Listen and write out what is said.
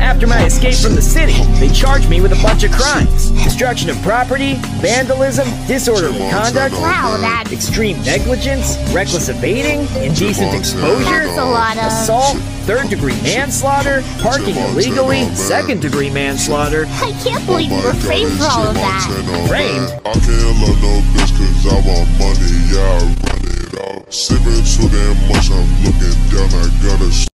After my escape from the city, they charged me with a bunch of crimes. Destruction of property, vandalism, disorderly conduct, Wow, that's extreme negligence, reckless evading, indecent exposure, a lot of... assault, third-degree manslaughter, parking illegally, second-degree manslaughter. I can't believe you were framed for all of that. Framed? I can't love no bitch cause I want money, yeah, I run it out. Sipping too damn much, I'm looking down, I gotta